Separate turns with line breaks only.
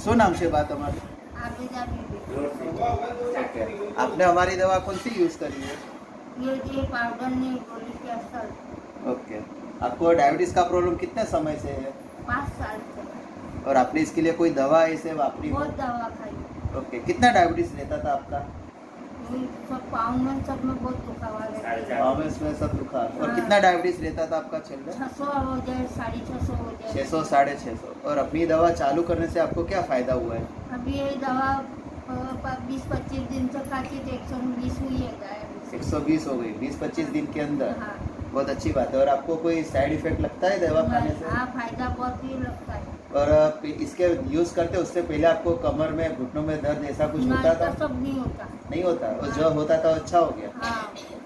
શું નામ છે બા તમારું?
आबेदा बीबी।
ओके, आपने हमारी दवा कौन सी यूज करी है?
ये पाउडर ने गोली के असर।
ओके, आपको डायबिटीज का प्रॉब्लम कितने समय से है?
5 साल से।
और आपने इसके लिए कोई दवा ऐसे वापरी?
बहुत दवा खाई।
ओके, कितना डायबिटीज रहता था आपका?
सब पाँव में सब में बहुत दुखा हुआ रहता।
पाँव में इसमें सब दुखा। और कितना डायबिटीज रहता था आपका चल?
600 हो जाए, 650 हो जाए।
600 650। और अपनी दवा चालू करने से आपको क्या फायदा हुआ है?
अभी ये दवा 20-25 दिन से खाती तो 120 हुई है गायब।
120 हो गई 20-25 दिन के अंदर।
हाँ।
बहुत अच्छी बात है। और आपको कोई साइड इफेक्ट लगता है दवा खाने से?
हाँ, फायदा बहुत ही लगता है।
और इसके यूज करते उससे पहले आपको कमर में घुटनों में दर्द ऐसा कुछ होता था?
सब नहीं होता।
नहीं होता, और जो होता था अच्छा हो गया।
हाँ।